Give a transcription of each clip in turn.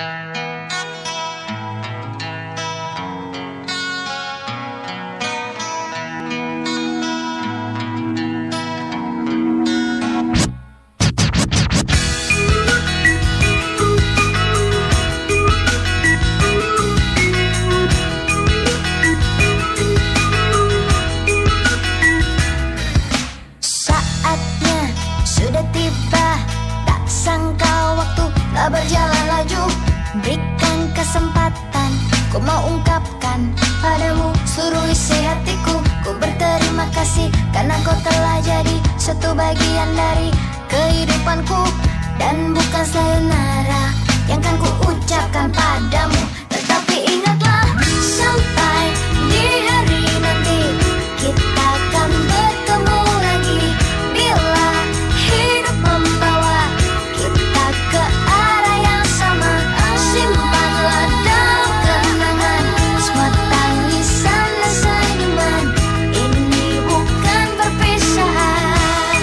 Berjalan laju, berikan kesempatan. Ku mau ungkapkan padamu seluruh isi hatiku. Ku berterima kasih karena kau telah jadi satu bagian dari kehidupanku. Dan bukan sayonara yang kan ku ucapkan padamu, tetapi ingatlah, sampai di hari nanti kita akan bertemu lagi. Bila hidup membawa kita ke arah yang sama, simpanlah dalam kenangan semua tangisan dan senyuman. Ini bukan perpisahan.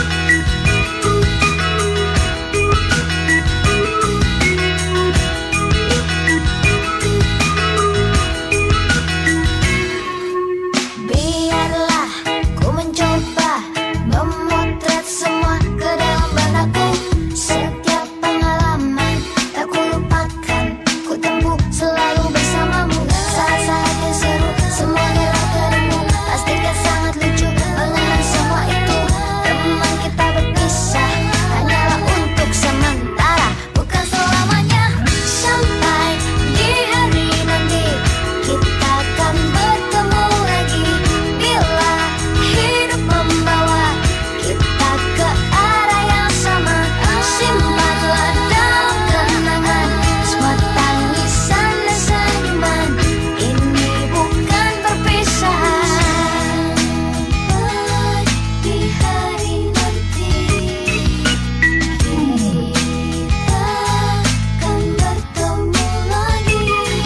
Biarlah ku mencoba memotret semua ke dalam benakku. Setiap pengalaman tak ku lupakan, ku tempuh selalu bersamamu. Saat-saat yang seru, semua gelap keringmu, pastikan sangat lucu mengenang semua itu. Teman kita berpisah hanyalah untuk sementara, bukan selamanya. Sampai di hari nanti kita akan bertemu lagi. Bila hidup membawa kita ke arah yang sama, simpanlah dalam kenangan semua tangisan dan senyuman. Ini bukan perpisahan. Di hari nanti kita akan bertemu lagi.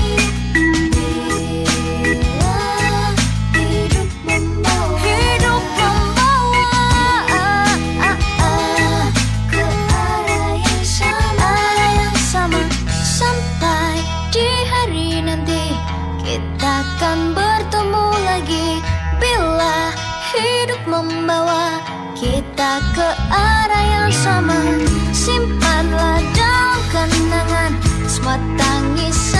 Bila hidup membawa ke arah yang sama, sampai di hari nanti kita akan bertemu lagi. Bila hidup membawa kita ke arah yang sama, simpanlah dalam kenangan semua tangisan